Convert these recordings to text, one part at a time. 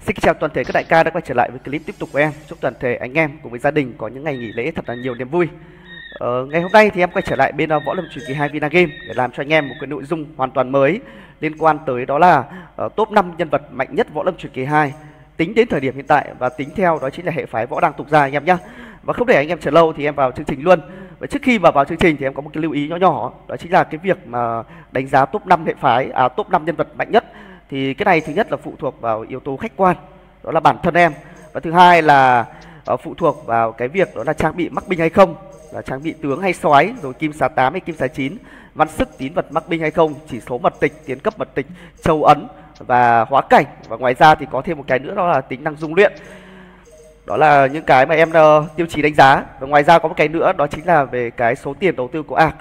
Xin chào toàn thể các đại ca đã quay trở lại với clip tiếp tục của em. Chúc toàn thể anh em cùng với gia đình có những ngày nghỉ lễ thật là nhiều niềm vui. Ngày hôm nay thì em quay trở lại bên Võ Lâm Truyền Kỳ 2 Vinagame để làm cho anh em một cái nội dung hoàn toàn mới liên quan tới đó là top 5 nhân vật mạnh nhất Võ Lâm Truyền Kỳ 2 tính đến thời điểm hiện tại và tính theo đó chính là hệ phái võ đang tục ra anh em nhé. Và không để anh em chờ lâu thì em vào chương trình luôn. Và trước khi vào chương trình thì em có một cái lưu ý nhỏ nhỏ, đó chính là cái việc mà đánh giá top 5 hệ phái, top 5 nhân vật mạnh nhất. Thì cái này thứ nhất là phụ thuộc vào yếu tố khách quan, đó là bản thân em, và thứ hai là phụ thuộc vào cái việc đó là trang bị mắc binh hay không, là trang bị tướng hay soái, rồi kim xà 8 hay kim xà 9, văn sức tín vật mắc binh hay không, chỉ số mật tịch, tiến cấp mật tịch, châu ấn và hóa cảnh. Và ngoài ra thì có thêm một cái nữa đó là tính năng dung luyện. Đó là những cái mà em tiêu chí đánh giá. Và ngoài ra có một cái nữa đó chính là về cái số tiền đầu tư của ạc.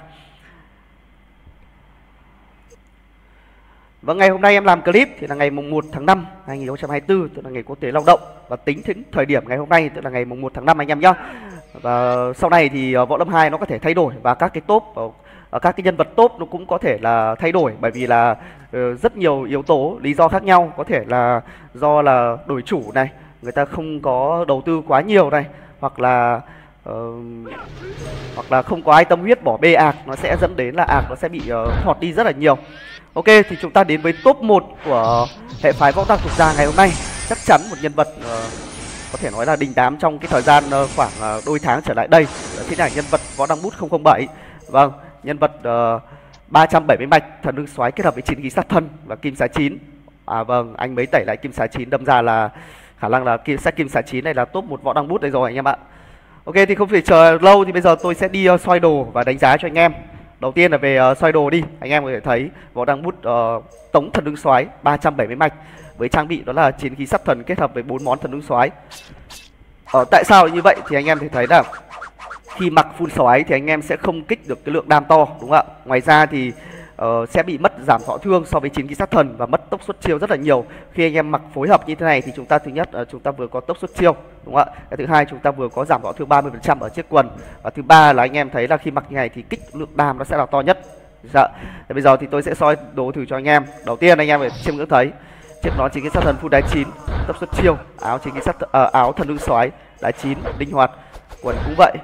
Và ngày hôm nay em làm clip thì là ngày mùng 1 tháng 5 2024, tức là ngày quốc tế lao động. Và tính đến thời điểm ngày hôm nay tức là ngày mùng 1 tháng 5 anh em nhá. Và sau này thì Võ Lâm 2 nó có thể thay đổi, và các cái top, các cái nhân vật top nó cũng có thể là thay đổi, bởi vì là rất nhiều yếu tố, lý do khác nhau. Có thể là do là đổi chủ này, người ta không có đầu tư quá nhiều này, hoặc là không có ai tâm huyết bỏ bê ạc, nó sẽ dẫn đến là ạc nó sẽ bị thọt đi rất là nhiều. Ok, thì chúng ta đến với top 1 của hệ phái võ đang tục ra ngày hôm nay. Chắc chắn một nhân vật có thể nói là đình đám trong cái thời gian khoảng đôi tháng trở lại đây, đó chính là nhân vật Võ Đăng Bút 007. Vâng, nhân vật 370 mạch thần lương soái kết hợp với chiến khí sát thân và kim xà 9. Vâng, anh mới tẩy lại kim xà 9, đâm ra là khả năng là kim xà 9 này là top 1 Võ Đăng Bút đây rồi anh em ạ. Ok, thì không phải chờ lâu thì bây giờ tôi sẽ đi soi đồ và đánh giá cho anh em. Đầu tiên là về soi đồ đi. Anh em có thể thấy Võ Đăng Bút tống thần lương soái 370 mạch với trang bị đó là chiến khí sát thần kết hợp với 4 món thần lương soái. Tại sao như vậy thì anh em thể thấy là khi mặc full soái thì anh em sẽ không kích được cái lượng đam to, đúng không ạ? Ngoài ra thì sẽ bị mất giảm thọ thương so với chiến khí sát thần và mất tốc xuất chiêu rất là nhiều. Khi anh em mặc phối hợp như thế này thì chúng ta thứ nhất chúng ta vừa có tốc xuất chiêu, đúng không ạ? Cái thứ hai chúng ta vừa có giảm thọ thương 30% ở chiếc quần, và thứ ba là anh em thấy là khi mặc như này thì kích lượng đam nó sẽ là to nhất. Dạ. Thì bây giờ thì tôi sẽ soi đồ thử cho anh em. Đầu tiên anh em phải chiêm ngưỡng thấy chiếc nón chiến khí sát thần full đáy 9, tốc xuất chiêu, áo chiến khí sát áo thần lương soái đáy 9 linh hoạt, quần cũng vậy.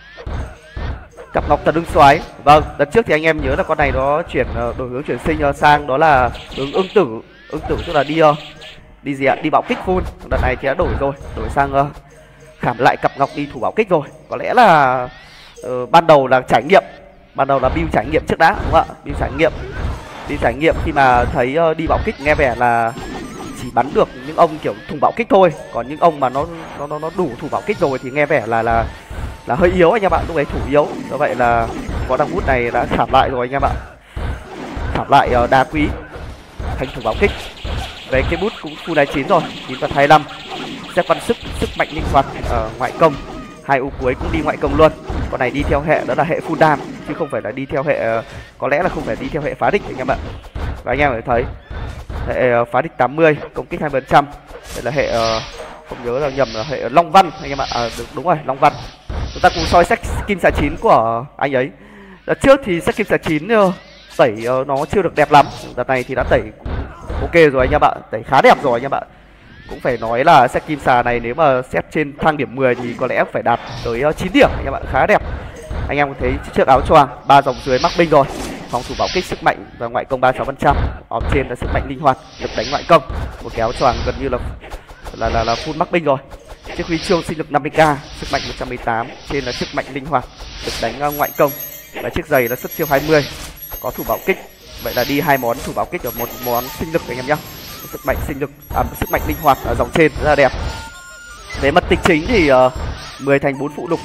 Cặp ngọc thần lương soái. Vâng, đợt trước thì anh em nhớ là con này nó chuyển đổi hướng chuyển sinh sang đó là hướng ưng tử. Ưng tử tức là đi gì ạ? Đi bạo kích full. Đợt này thì đã đổi rồi, đổi sang khảm lại cặp ngọc đi thủ bạo kích rồi. Có lẽ là ban đầu là trải nghiệm, ban đầu là build trải nghiệm trước đã, đúng không ạ? Build trải nghiệm khi mà thấy đi bạo kích nghe vẻ là chỉ bắn được những ông kiểu thùng bạo kích thôi, còn những ông mà nó đủ thủ bạo kích rồi thì nghe vẻ là hơi yếu anh em ạ, lúc đấy thủ yếu. Do vậy là Võ Đăng Bút này đã khảm lại rồi anh em ạ, khảm lại đá quý thành thủ bạo kích. Về cái bút cũng full đáy 9 rồi, 9 và 25, xếp văn sức, sức mạnh linh hoạt, ngoại công, 2 u cuối cũng đi ngoại công luôn. Con này đi theo hệ đó là hệ full đam chứ không phải là đi theo hệ, có lẽ là không phải đi theo hệ phá địch anh em ạ. Và anh em có thể thấy hệ phá địch 80, công kích 20%. Đây là hệ không nhớ là nhầm là hệ Long Văn anh em ạ. Đúng rồi, Long Văn. Chúng ta cùng soi set kim xà 9 của anh ấy. Đợt trước thì set kim xà 9 tẩy nó chưa được đẹp lắm. Đợt này thì đã tẩy ok rồi anh em ạ, tẩy khá đẹp rồi anh em ạ. Cũng phải nói là set kim xà này nếu mà xét trên thang điểm 10 thì có lẽ phải đạt tới 9 điểm anh em ạ, khá đẹp. Anh em có thấy chiếc áo choàng 3 dòng dưới mắc binh rồi, phòng thủ bảo kích sức mạnh và ngoại công 36%, ở trên là sức mạnh linh hoạt, lực đánh ngoại công. Một cái áo choàng gần như là full mắc binh rồi. Chiếc huy chương sinh lực 50k, sức mạnh 118, trên là sức mạnh linh hoạt, lực đánh ngoại công, và chiếc giày là xuất chiêu 20, có thủ bảo kích. Vậy là đi 2 món thủ bảo kích và 1 món sinh lực anh em nhé. Sức mạnh sinh lực, sức mạnh linh hoạt ở dòng trên rất là đẹp. Về mật tịch chính thì 10 thành 4 phụ lục,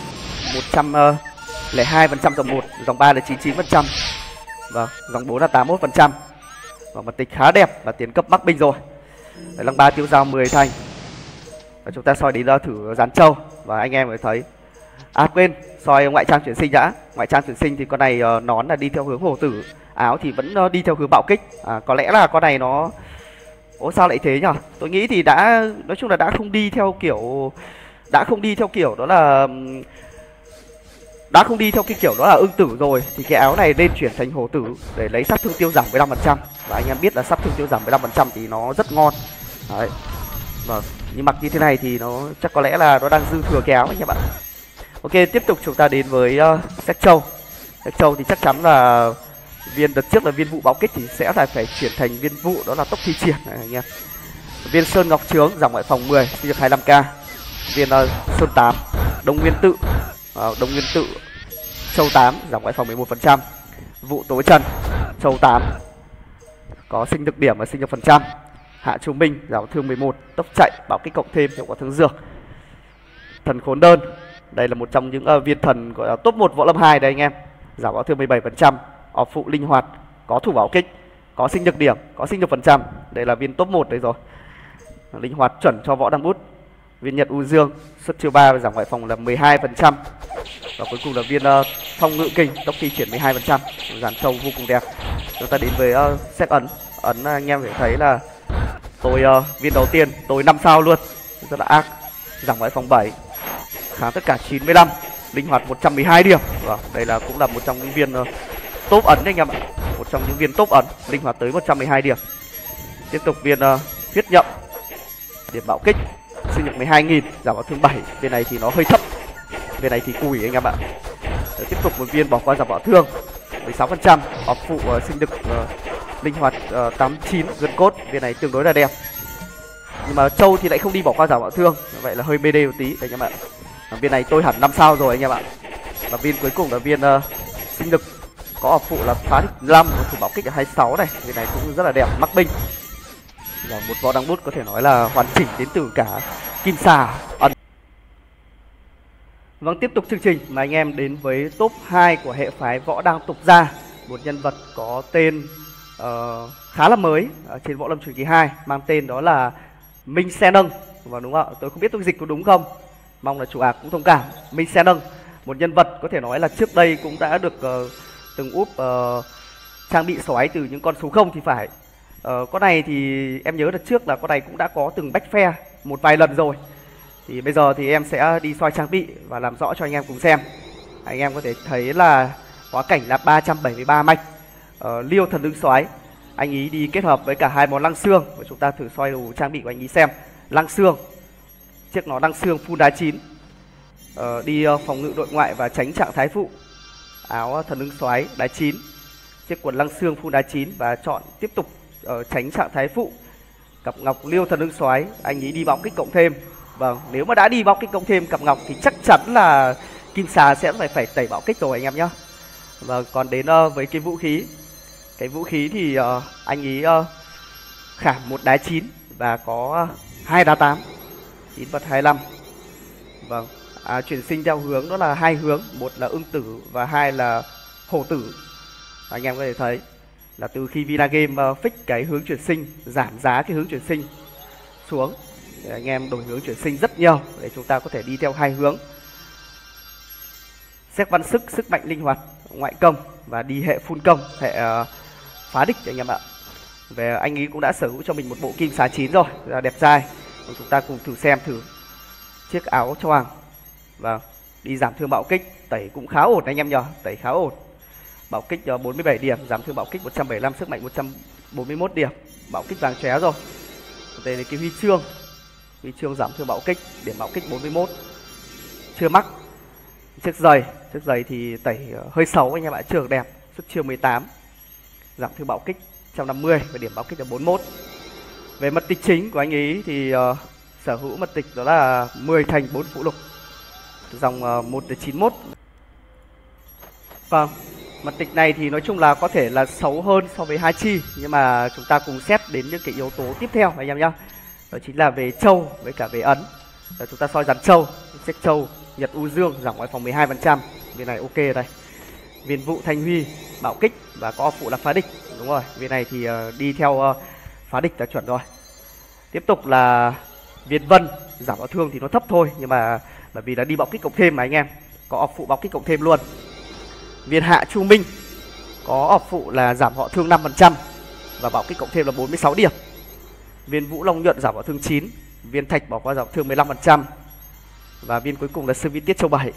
102% dòng 1, dòng 3 là 99%, và dòng 4 là 81%. Và mật tịch khá đẹp và tiến cấp mắc binh rồi. Đấy, lăng 3 tiêu dao 10 thành. Và chúng ta soi đến thử dán trâu và anh em mới thấy. Quên, soi ngoại trang chuyển sinh đã. Ngoại trang chuyển sinh thì con này nón là đi theo hướng hổ tử, áo thì vẫn đi theo hướng bạo kích. Có lẽ là con này nó sao lại thế nhỉ? Tôi nghĩ thì đã, nói chung là đã không đi theo kiểu đó là ưng tử rồi, thì cái áo này nên chuyển thành hổ tử để lấy sát thương tiêu giảm 15%. Và anh em biết là sát thương tiêu giảm 15% thì nó rất ngon. Đấy. Vâng, nhưng mặc như thế này thì nó chắc có lẽ là nó đang dư thừa cái áo anh em ạ. Ok, tiếp tục chúng ta đến với Séc Châu. Séc Châu thì chắc chắn là viên đợt trước là viên vụ báo kích thì sẽ là phải chuyển thành viên vụ, đó là tốc thi triển này anh em. Viên Sơn Ngọc Trướng giảm ngoại phòng 10, sinh lực 25k. Viên Sơn 8, Đông Nguyên Tự, Đông Nguyên Tự Châu 8 giảm ngoại phòng 11%. Vụ Tối Trần Châu 8 có sinh lực điểm và sinh lực phần trăm. Hạ Trung Minh giảm thương 11, tốc chạy bảo kích cộng thêm hiệu quả thương dược. Thần Khốn Đơn, đây là một trong những viên thần gọi là top 1 võ lâm 2 đây anh em, giảm bảo thương 17%. Ọp phụ linh hoạt, có thủ bảo kích, có sinh lực điểm, có sinh lực phần trăm. Đây là viên top 1 đấy rồi. Linh hoạt chuẩn cho võ đăng bút. Viên Nhật U Dương xuất chiêu 3 và giảm ngoại phòng là 12%. Và cuối cùng là viên Phong Ngự Kình, tốc thi triển 12%. Dàn trâu vô cùng đẹp. Chúng ta đến với Séc Ấn. Ấn anh em có thể thấy là tôi viên đầu tiên tôi 5 sao luôn, rất là ác. Giảm ngoại phòng 7, kháng tất cả 95, linh hoạt 112 điểm. Vâng, đây là cũng là một trong những viên top ấn đấy anh em ạ. Một trong những viên top ấn, linh hoạt tới 112 điểm. Tiếp tục viên Huyết Nhậm, điểm bạo kích, sinh lực 12.000, giảm bảo thương 7. Viên này thì nó hơi thấp, viên này thì cùi anh em ạ. Rồi tiếp tục một viên bỏ qua giảm bảo thương 16%, ọp phụ sinh lực linh hoạt 89, gân cốt. Viên này tương đối là đẹp. Nhưng mà Châu thì lại không đi bỏ qua giảm bảo thương, vậy là hơi BD một tí anh em ạ. Viên này tôi hẳn 5 sao rồi anh em ạ. Và viên cuối cùng là viên sinh lực, có ọp phụ là phá địch 5, thủ bảo kích là 26 này. Viên này cũng rất là đẹp, mắc binh. Là một võ đăng bút có thể nói là hoàn chỉnh đến từ cả kim xà ấn. Vâng, tiếp tục chương trình mà anh em đến với top 2 của hệ phái võ đăng tục gia. Một nhân vật có tên khá là mới trên võ lâm truyền kỳ 2, mang tên đó là Minh Xe Nâng. Và đúng không ạ? Tôi không biết tôi dịch có đúng không, mong là chủ ạc cũng thông cảm. Minh Xe Nâng, một nhân vật có thể nói là trước đây cũng đã được từng úp trang bị xoáy từ những con số 0 thì phải. Con này thì em nhớ đợt trước là con này cũng đã có từng bách phe một vài lần rồi. Thì bây giờ thì em sẽ đi soi trang bị và làm rõ cho anh em cùng xem. Anh em có thể thấy là hóa cảnh là 373 mạch. Liêu thần lưng xoáy, anh ý đi kết hợp với cả hai món lăng xương. Và chúng ta thử soi đủ trang bị của anh ý xem. Lăng xương, chiếc nó lăng xương full đá 9, đi phòng ngự đội ngoại và tránh trạng thái phụ. Áo thần lưng xoáy đá 9, chiếc quần lăng xương full đá 9 và chọn tiếp tục tránh trạng thái phụ. Cặp ngọc liêu thần lưng xoáy, anh ý đi bóng kích cộng thêm. Vâng, nếu mà đã đi bóng kích cộng thêm cặp ngọc thì chắc chắn là kim xà sẽ phải tẩy bão kích rồi anh em nhé. Và còn đến với cái vũ khí. Cái vũ khí thì anh ý khảm một đá 9 và có 2 đá 8, 9 vật 25. Vâng, chuyển sinh theo hướng đó là hai hướng, một là ưng tử và hai là hổ tử. Anh em có thể thấy là từ khi Vinagame fix cái hướng chuyển sinh, giảm giá cái hướng chuyển sinh xuống, để anh em đổi hướng chuyển sinh rất nhiều để chúng ta có thể đi theo hai hướng. Xét văn sức, sức mạnh linh hoạt, ngoại công và đi hệ full công, hệ phá địch anh em ạ. Về anh ấy cũng đã sở hữu cho mình một bộ kim xà 9 rồi, rất là đẹp trai. Chúng ta cùng thử xem thử chiếc áo choàng và đi giảm thương bạo kích, tẩy cũng khá ổn anh em nhờ, tẩy khá ổn. Bạo kích 47 điểm, giảm thương bạo kích 175, sức mạnh 141 điểm, bạo kích vàng chóe rồi. Đây là cái huy chương giảm thương bạo kích, điểm bạo kích 41, chưa mắc. Chiếc giày thì tẩy hơi xấu anh em ạ, chưa được đẹp, xuất chiêu 18, giảm thương bạo kích 150 và điểm bạo kích là 41. Về mật tịch chính của anh ấy thì sở hữu mật tịch đó là 10 thành 4 phụ lục, dòng 1-91. Vâng, mật tịch này thì nói chung là có thể là xấu hơn so với Hachi, nhưng mà chúng ta cùng xét đến những cái yếu tố tiếp theo anh em nhá. Đó chính là về châu với cả về ấn. Rồi chúng ta soi dàn châu, chiếc châu Nhật U Dương giảm ngoại phòng 12%, viên này ok đây. Viên vụ Thanh Huy bạo kích và có phụ là phá địch, đúng rồi, viên này thì đi theo phá địch là chuẩn rồi. Tiếp tục là viên Vân, giảm bảo thương thì nó thấp thôi, nhưng mà bởi vì là đi bạo kích cộng thêm mà anh em, có phụ bạo kích cộng thêm luôn. Viên Hạ Chu Minh có phụ là giảm họ thương 5% và bạo kích cộng thêm là 46 điểm. Viên Vũ Long Nhuận giảm bảo thương 9, viên Thạch bỏ qua giảm thương 15%. Và viên cuối cùng là Sư Vi Tiết Châu 7.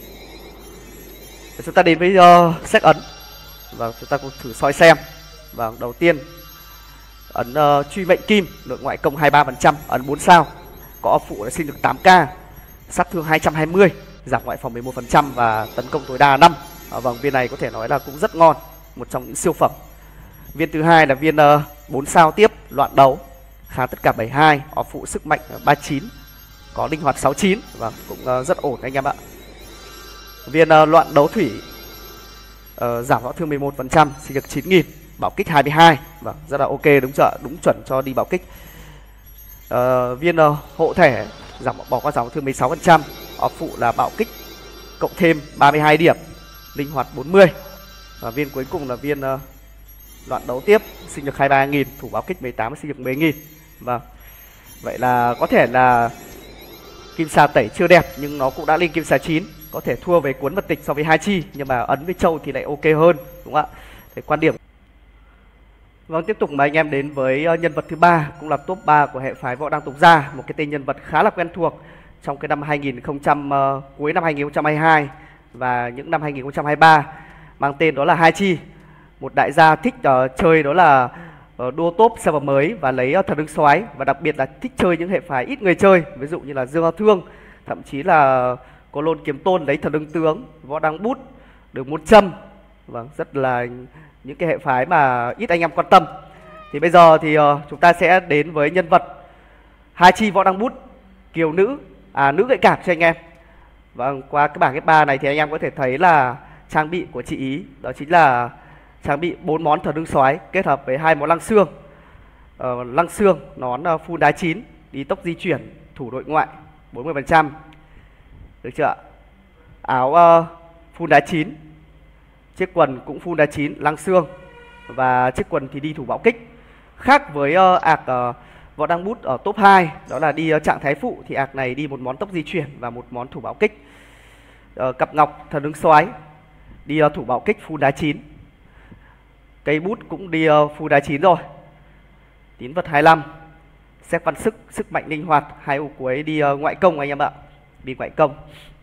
Chúng ta đến với Séc Ấn và chúng ta cùng thử soi xem. Và đầu tiên ấn truy mệnh kim, nội ngoại công 23%, ấn 4 sao. có phụ là sinh lực 8k, sát thương 220, giảm ngoại phòng 11% và tấn công tối đa 5. Vâng, viên này có thể nói là cũng rất ngon, một trong những siêu phẩm. Viên thứ hai là viên 4 sao tiếp, loạn đấu, kháng tất cả 72, có phụ sức mạnh 39, có linh hoạt 69, và cũng rất ổn anh em ạ. Viên loạn đấu thủy, giảm võ thương 11%, sinh lực 9000, bảo kích 22, vâng, rất là ok, đúng chuẩn cho đi bảo kích. Viên hộ thể, bỏ qua giảm võ thương 16%, phụ là bảo kích cộng thêm 32 điểm, linh hoạt 40. Và viên cuối cùng là viên loạn đấu tiếp, sinh lực 23.000, thủ bảo kích 18, sinh lực 10.000. Vâng, vậy là có thể là kim xà tẩy chưa đẹp nhưng nó cũng đã lên kim xà 9, có thể thua về cuốn mật tịch so với hai chi, nhưng mà ấn với châu thì lại ok hơn, đúng không ạ? Thế quan điểm. Vâng, tiếp tục mà anh em đến với nhân vật thứ ba, cũng là top 3 của hệ phái Võ Đăng Tục Gia, một cái tên nhân vật khá là quen thuộc trong cái năm cuối năm 2022 và những năm 2023, mang tên đó là Hai Chi, một đại gia thích chơi đó là đua top server mới và lấy thần ưng soái, và đặc biệt là thích chơi những hệ phái ít người chơi, ví dụ như là Dương Hoa Thương, thậm chí là Cô Lôn Kiếm Tôn lấy thần ưng tướng, Võ Đăng Bút, Đường Môn Châm. Vâng, rất là những cái hệ phái mà ít anh em quan tâm. Thì bây giờ thì chúng ta sẽ đến với nhân vật Hai Chi Võ Đăng Bút, kiều nữ, nữ gậy cảm cho anh em. Vâng, qua cái bảng F3 này thì anh em có thể thấy là trang bị của chị ý đó chính là trang bị 4 món thần ưng soái kết hợp với 2 món lăng xương. Lăng xương, nón full đá 9, đi tốc di chuyển, thủ đội ngoại 40%. Được chưa ạ? Áo full đá 9, chiếc quần cũng full đá 9, lăng xương, và chiếc quần thì đi thủ bảo kích. Khác với Võ Đăng Bút ở top 2, đó là đi trạng thái phụ, thì này đi một món tốc di chuyển và một món thủ bảo kích. Cặp ngọc thần ưng soái đi thủ bảo kích full đá 9. Cây bút cũng đi full đá 9 rồi. Tín vật 25, xét văn sức, sức mạnh linh hoạt, 2 ô cuối đi ngoại công anh em ạ, đi ngoại công.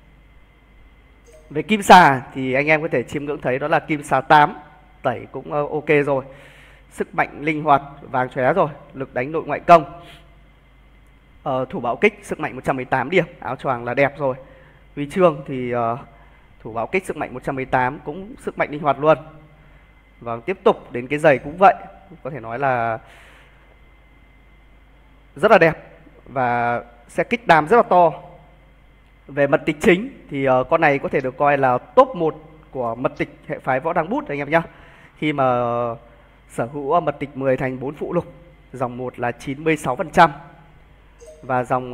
Về kim xà thì anh em có thể chiêm ngưỡng thấy đó là kim xà 8, tẩy cũng ok rồi, sức mạnh linh hoạt vàng chóe rồi, lực đánh nội ngoại công. Thủ bảo kích sức mạnh 118 điểm, áo choàng là đẹp rồi. Huy chương thì thủ bảo kích sức mạnh 118, cũng sức mạnh linh hoạt luôn. Và tiếp tục đến cái giày cũng vậy, có thể nói là rất là đẹp và sẽ kích đam rất là to. Về mật tịch chính thì con này có thể được coi là top 1 của mật tịch hệ phái Võ Đăng Bút anh em nhé. Khi mà sở hữu mật tịch 10 thành 4 phụ lục, dòng 1 là 96% và dòng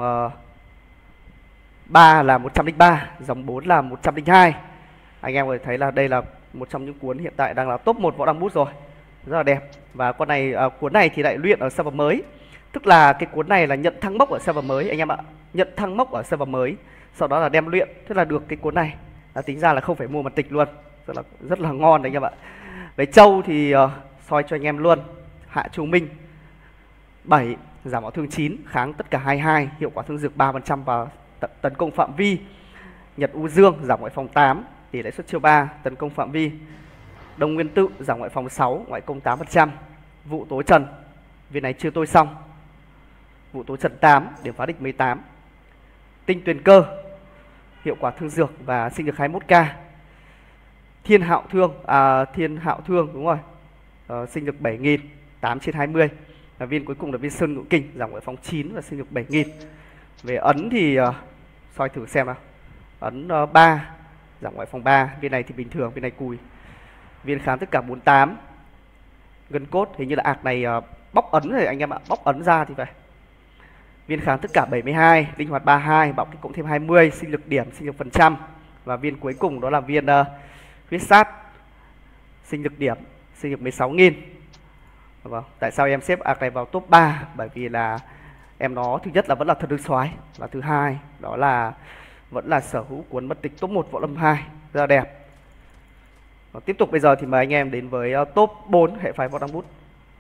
3 là 103, dòng 4 là 102. Anh em có thể thấy là đây là một trong những cuốn hiện tại đang là top 1 Võ Đăng Bút rồi, rất là đẹp. Và con này cuốn này thì lại luyện ở server mới, tức là cái cuốn này là nhận thăng mốc ở server mới anh em ạ, nhận thăng mốc ở server mới, sau đó là đem luyện, tức là được cái cuốn này là tính ra là không phải mua mật tịch luôn, rất là ngon anh em ạ. Về châu thì soi cho anh em luôn. Hạ Chu Minh 7, giảm võ thương 9, kháng tất cả 22, hiệu quả thương dược 3% và tấn công phạm vi. Nhật U Dương giảm ngoại phòng 8, tỷ lệ xuất chiêu 3, tấn công phạm vi. Đông Nguyên Tự giảm ngoại phòng 6, ngoại công 8%. Vụ Tố Trần, viên này chưa tôi xong. Vụ Tố Trần 8, điểm phá địch 18. Tinh Tuyền Cơ, hiệu quả thương dược và sinh lực 21k. Thiên Hạo Thương đúng rồi, sinh lực 7000, 8/20. Và viên cuối cùng là viên Sơn Ngự Kình, giảm ngoại phòng 9 và sinh lực 7000. Về ấn thì soi thử xem nào. Ấn 3, giảm ngoại phòng 3, viên này thì bình thường, viên này cùi. Viên kháng tất cả 48. Gân cốt hình như là này bóc ấn rồi anh em ạ, bóc ấn ra thì phải. Viên kháng tất cả 72, linh hoạt 32, bạo kích cộng thêm 20, sinh lực điểm, sinh lực phần trăm. Và viên cuối cùng đó là viên huyết sát, sinh lực điểm, sinh lực 16.000. Vâng, tại sao em xếp này vào top 3? Bởi vì là em nó thứ nhất là vẫn là thần ưng soái, và thứ hai đó là vẫn là sở hữu cuốn mật tịch top 1 Võ Lâm 2, rất là đẹp. Và tiếp tục bây giờ thì mời anh em đến với top 4 hệ phái Võ Đăng Bút.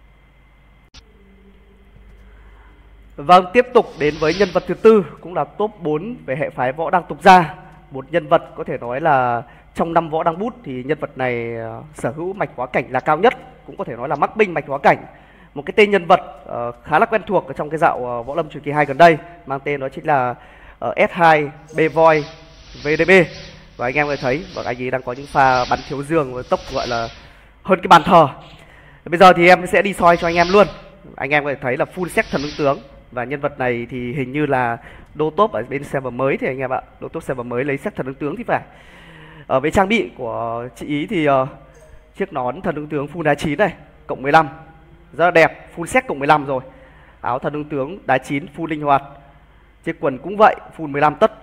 Vâng, tiếp tục đến với nhân vật thứ tư, cũng là top 4 về hệ phái Võ Đăng Tục Gia. Một nhân vật có thể nói là trong năm Võ Đăng Bút thì nhân vật này sở hữu mạch hóa cảnh là cao nhất, cũng có thể nói là mắc binh mạch hóa cảnh. một cái tên nhân vật khá là quen thuộc ở trong cái dạo Võ Lâm Truyền Kỳ 2 gần đây, mang tên đó chính là S2 Bvoy VDB. Và anh em có thể thấy anh ấy đang có những pha bắn thiếu dương với tốc gọi là hơn cái bàn thờ. Bây giờ thì em sẽ đi soi cho anh em luôn. Anh em có thể thấy là full set thần ứng tướng. Và nhân vật này thì hình như là đô top ở bên server mới thì anh em ạ. Đô top server mới lấy set thần ứng tướng thì phải. Ở với trang bị của chị ý thì chiếc nón thần ứng tướng full đá 9 này, cộng 15. Rất là đẹp, full set cộng 15 rồi. Áo thần ứng tướng đá 9 full linh hoạt. Chiếc quần cũng vậy, full 15 tấc.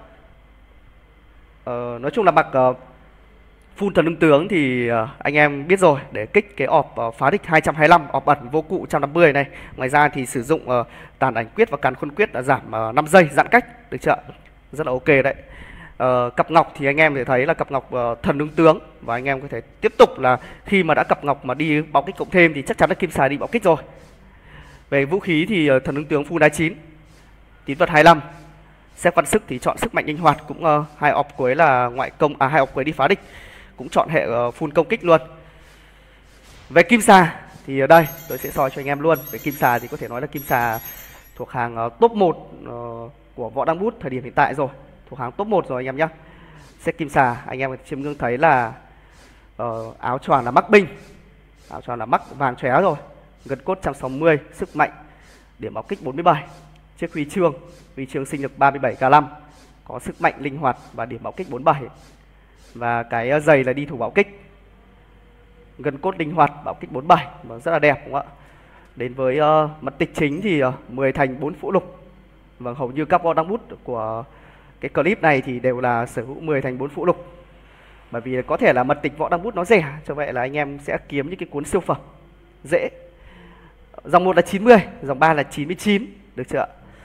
Nói chung là mặc full thần ứng tướng thì anh em biết rồi, để kích cái ọp phá địch 225, ọp ẩn vô cụ 150 này. Ngoài ra thì sử dụng tàn ảnh quyết và càn khôn quyết đã giảm 5 giây giãn cách, được chưa? Rất là ok đấy. Cặp ngọc thì anh em thể thấy là cặp ngọc thần ứng tướng. Và anh em có thể tiếp tục là khi mà đã cặp ngọc mà đi bạo kích cộng thêm thì chắc chắn là kim xài đi bạo kích rồi. Về vũ khí thì thần ứng tướng full đá 9, tín vật 25. Xét văn sức thì chọn sức mạnh linh hoạt, cũng hai ọp cuối là ngoại công, hai ọp cuối đi phá địch, cũng chọn hệ full công kích luôn. Về kim xà thì ở đây tôi sẽ soi cho anh em luôn. Về kim xà thì có thể nói là kim xà thuộc hàng top 1 của Võ Đăng Bút thời điểm hiện tại rồi, thuộc hàng top 1 rồi anh em nhé. Set kim xà anh em chiêm ngưỡng thấy là áo choàng là mắc binh, áo choàng là mắc vàng chóe rồi, gân cốt 160, sức mạnh, điểm bạo kích 47, chiếc huy chương sinh lực 37k5, có sức mạnh linh hoạt và điểm bạo kích 47. Và cái giày là đi thủ bạo kích, gân cốt linh hoạt, bạo kích 47 và rất là đẹp đúng không ạ? Đến với mật tịch chính thì 10 thành 4 phụ lục. Vâng, hầu như các Võ Đăng Bút của cái clip này thì đều là sở hữu 10 thành 4 phụ lục. Bởi vì có thể là mật tịch Võ Đăng Bút nó rẻ, cho vậy là anh em sẽ kiếm những cái cuốn siêu phẩm dễ. Dòng 1 là 90, dòng 3 là 99, được chưa ạ?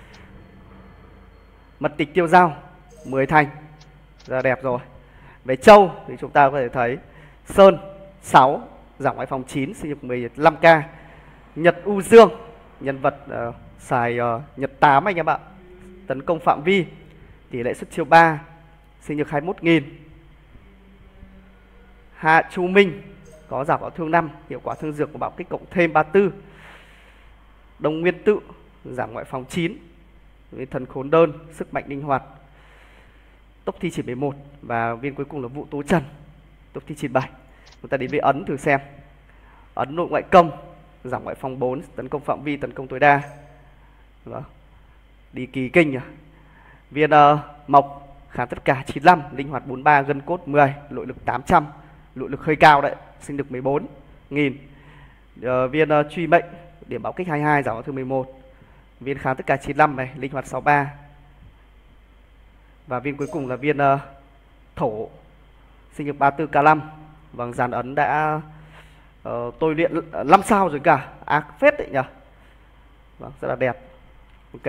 Mật tịch tiêu dao 10 thành, rất là đẹp rồi. Về châu thì chúng ta có thể thấy Sơn 6, giảm ngoại phòng 9, sinh lực 15k. Nhật U Dương, nhân vật xài Nhật 8 anh em ạ. Tấn công phạm vi, tỷ lệ xuất chiêu 3, sinh lực 21.000. Hạ Chu Minh có giảm bạo thương 5, hiệu quả thương dược của bạo kích cộng thêm 34. Đông Nguyên Tự giảm ngoại phòng 9, thần khốn đơn, sức mạnh linh hoạt, tốc thi chỉ 11. Và viên cuối cùng là Vũ Tố Trần, tốc thi 97. Chúng ta đến với ấn thử xem. Ấn nội ngoại công, giảm ngoại phòng 4, tấn công phạm vi, tấn công tối đa. Đó. Đi kỳ kinh à. Viên mộc kháng tất cả 95, linh hoạt 43, gân cốt 10, nội lực 800, nội lực hơi cao đấy, sinh lực 14.000. Viên truy mệnh, điểm bạo kích 22, giảm bạo thương 11. Viên kháng tất cả 95 này, linh hoạt 63. Và viên cuối cùng là viên thổ, sinh lực 34k5. Vâng, dàn ấn đã tôi luyện 5 sao rồi cả, ác phết đấy nhỉ. Vâng, rất là đẹp. Ok.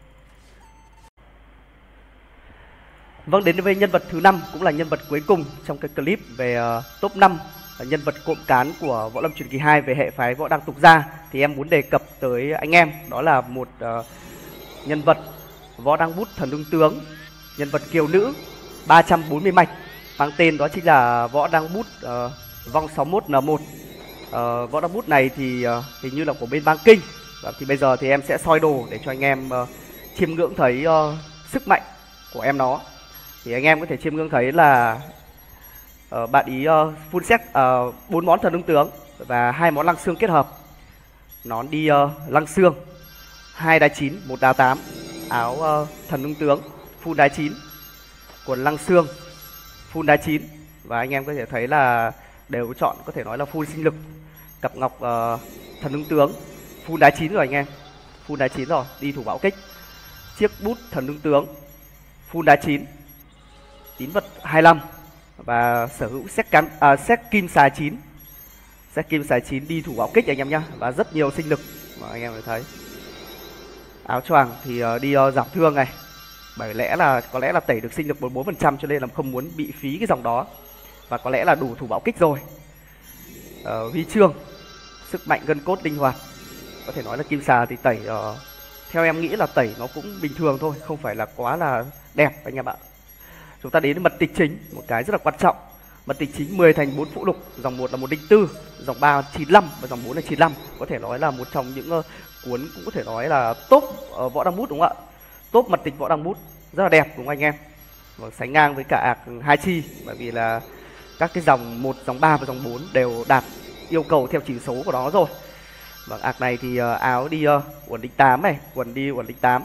Vâng, đến với nhân vật thứ 5, cũng là nhân vật cuối cùng trong cái clip về top 5 nhân vật cộng cán của Võ Lâm Truyền Kỳ 2 về hệ phái Võ Đăng Tục Gia. Thì em muốn đề cập tới anh em, đó là một nhân vật Võ Đăng Bút thần ứng tướng, nhân vật kiều nữ 340 mạch, mang tên đó chính là Võ Đăng Bút Vong 61N1. Võ Đăng Bút này thì hình như là của bên Bang Kinh. Và thì bây giờ thì em sẽ soi đồ để cho anh em chiêm ngưỡng thấy sức mạnh của em nó. Thì anh em có thể chiêm ngưỡng thấy là bạn ý full set 4 món thần ứng tướng và 2 món lăng xương kết hợp. Nón đi lăng xương 2 đá 9, 1 đá 8. Áo thần ứng tướng full đá 9, quần lăng xương full đá 9. Và anh em có thể thấy là đều chọn có thể nói là full sinh lực. Cặp ngọc thần ứng tướng full đá 9 rồi anh em, full đá 9 rồi, đi thủ bạo kích. Chiếc bút thần ứng tướng full đá 9, tín vật 25 và sở hữu set kim xà 9. Set kim xà 9 đi thủ bạo kích anh em nhá, và rất nhiều sinh lực mà anh em thấy. Áo choàng thì đi giảm thương này, bởi lẽ là có lẽ là tẩy được sinh lực 44%, cho nên là không muốn bị phí cái dòng đó, và có lẽ là đủ thủ bạo kích rồi. Huy chương, sức mạnh gân cốt linh hoạt. Có thể nói là kim xà thì tẩy theo em nghĩ là tẩy nó cũng bình thường thôi, không phải là quá là đẹp anh em ạ. Chúng ta đến với mật tịch chính, một cái rất là quan trọng, Mật tịch chính 10 thành 4 phụ lục, dòng 1 là 104, dòng 3 95 và dòng 4 là 95. Có thể nói là một trong những cuốn cũng có thể nói là top võ đăng bút đúng không ạ? Top mật tịch võ đăng bút rất là đẹp đúng không anh em? Và sánh ngang với cả ạc hai chi, bởi vì là các cái dòng 1, dòng 3 và dòng 4 đều đạt yêu cầu theo chỉ số của nó rồi. Và ạc này thì áo đi quần đính 8 này, quần đi quần đính 8.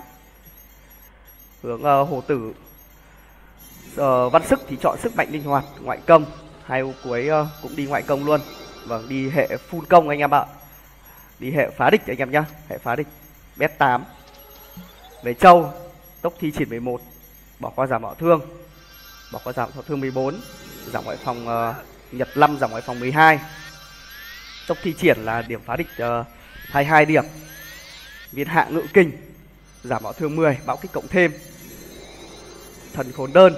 Hướng hổ tử. Văn sức thì chọn sức mạnh linh hoạt, ngoại công. Hai ô cuối cũng đi ngoại công luôn. Vâng, đi hệ full công anh em ạ. Đi hệ phá địch anh em nhá, hệ phá địch. Bet 8. Về châu, tốc thi triển 11, bỏ qua giảm bạo thương. Bỏ qua giảm bạo thương 14, giảm ngoại phòng Nhật 5, giảm ngoại phòng 12. Tốc thi triển là điểm phá địch 22 điểm. Viên hạ ngự kình, giảm bạo thương 10, bão kích cộng thêm. Thần khốn đơn,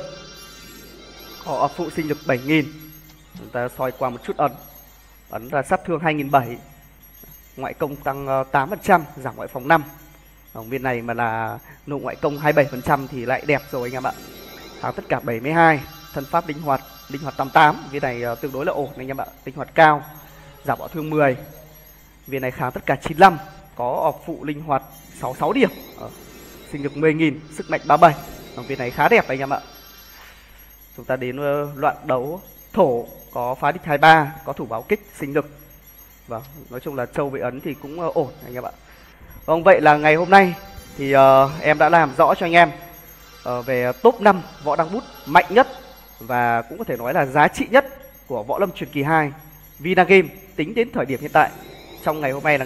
họ phụ sinh lực 7000. Chúng ta soi qua một chút ấn. Ấn là sát thương 2700. Ngoại công tăng 8%, giảm ngoại phòng 5. Viên này mà là nộ ngoại công 27% thì lại đẹp rồi anh em ạ. Kháng tất cả 72. Thân pháp linh hoạt 88. Viên này tương đối là ổn anh em ạ. Linh hoạt cao, giảm bạo thương 10. Viên này kháng tất cả 95. Có phụ linh hoạt 66 điểm. Sinh lực 10.000, sức mạnh 37. Viên này khá đẹp anh em ạ. Chúng ta đến loạn đấu thổ, có phá địch 23, có thủ báo kích, sinh lực. Vâng, nói chung là châu với ấn thì cũng ổn anh em ạ. Vâng, vậy là ngày hôm nay thì em đã làm rõ cho anh em về top 5 võ đăng bút mạnh nhất và cũng có thể nói là giá trị nhất của Võ Lâm Truyền Kỳ 2 Vinagame tính đến thời điểm hiện tại. Trong ngày hôm nay là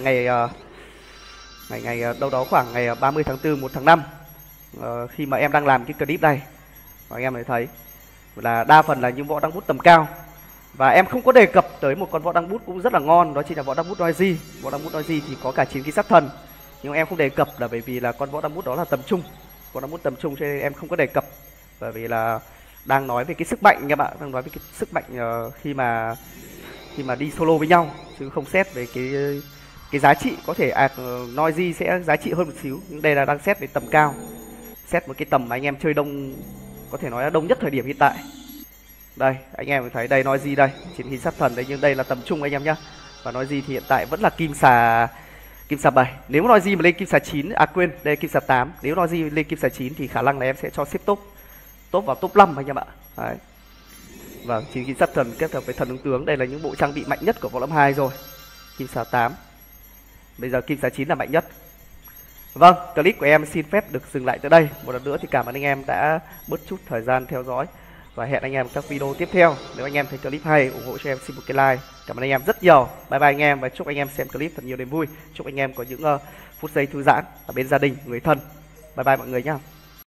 ngày đâu đó khoảng ngày 30 tháng 4, 1 tháng 5 khi mà em đang làm cái clip này. Và anh em mới thấy là đa phần là những võ đăng bút tầm cao. Và em không có đề cập tới một con võ đăng bút cũng rất là ngon, đó chính là võ đăng bút Noisy. Võ đăng bút Noisy thì có cả chiến kỹ sát thần, nhưng em không đề cập là bởi vì là con võ đăng bút đó là tầm trung. Võ đăng bút tầm trung cho nên em không có đề cập, bởi vì là đang nói về cái sức mạnh các bạn, đang nói về cái sức mạnh khi mà đi solo với nhau, chứ không xét về cái giá trị. Có thể Noisy sẽ giá trị hơn một xíu, nhưng đây là đang xét về tầm cao, xét một cái tầm mà anh em chơi đông, có thể nói là đông nhất thời điểm hiện tại. Đây anh em thấy đây Noisy đây, chiến khí sát thần đây, nhưng đây là tầm trung anh em nhá. Và Noisy thì hiện tại vẫn là kim xà 7. Nếu Noisy mà lên kim xà 9, quên, đây là kim xà 8. Nếu Noisy lên kim xà 9 thì khả năng là em sẽ cho xếp top vào top 5 anh em ạ. Đấy. Vâng, chiến khí sát thần kết hợp với thần ứng tướng, đây là những bộ trang bị mạnh nhất của Võ Lâm 2 rồi. Kim xà 8. Bây giờ kim xà 9 là mạnh nhất. Vâng, clip của em xin phép được dừng lại tới đây. Một lần nữa thì cảm ơn anh em đã bớt chút thời gian theo dõi. Và hẹn anh em các video tiếp theo. Nếu anh em thấy clip hay, ủng hộ cho em xin một cái like. Cảm ơn anh em rất nhiều. Bye bye anh em và chúc anh em xem clip thật nhiều niềm vui. Chúc anh em có những phút giây thư giãn ở bên gia đình, người thân. Bye bye mọi người nhá.